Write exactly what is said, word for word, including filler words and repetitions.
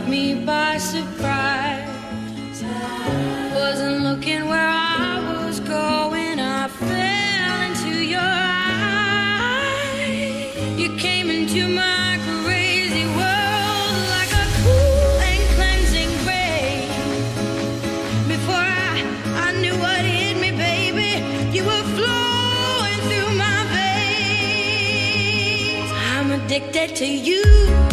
me by surprise. Wasn't looking where I was going. I fell into your eyes. You came into my crazy world like a cool and cleansing rain. Before I, I knew what hit me, baby, you were flowing through my veins. I'm addicted to you.